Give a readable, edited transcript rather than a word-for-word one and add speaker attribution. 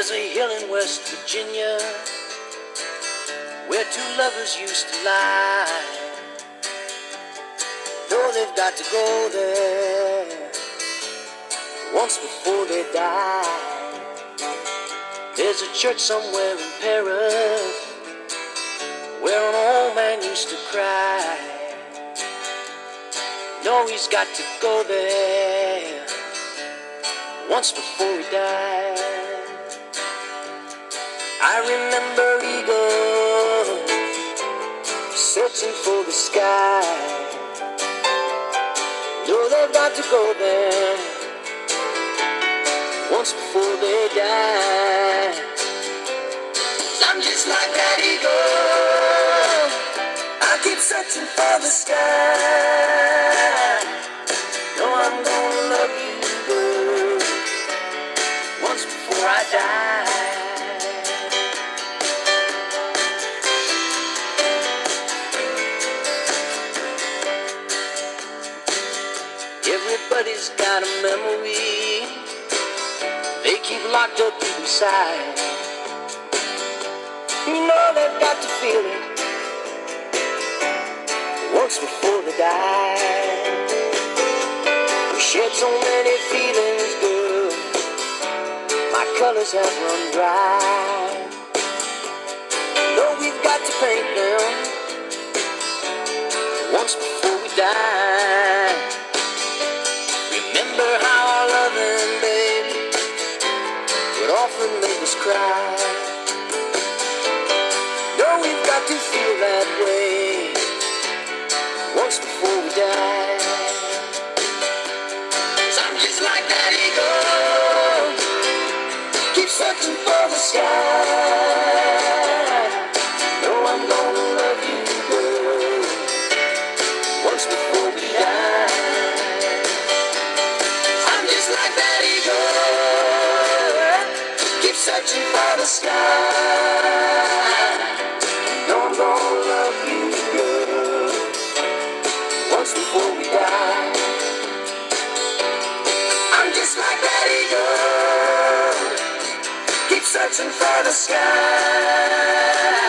Speaker 1: There's a hill in West Virginia where two lovers used to lie. Know they've got to go there once before they die. There's a church somewhere in Paris where an old man used to cry. Know he's got to go there once before he died. I remember eagles searching for the sky. Know they've got to go there once before they die. 'Cause I'm just like that eagle, I keep searching for the sky. Know I'm gonna love you, girl, once before I die. Everybody's got a memory they keep locked up deep inside. You know they've got to feel it once before they die. We shed so many feelings, girl, my colors have run dry. Know we've got to paint them once before we die. Remember how our loving, baby, would often make us cry. Know we've got to feel that way once before we die. 'Cause I'm just like that eagle, keep searching for the sky. Know I'm gonna love you, girl, once before we die. I'm just like that eagle, keep searching for the sky. Know I'm gonna love you, girl, once before we die. I'm just like that eagle, keep searching for the sky.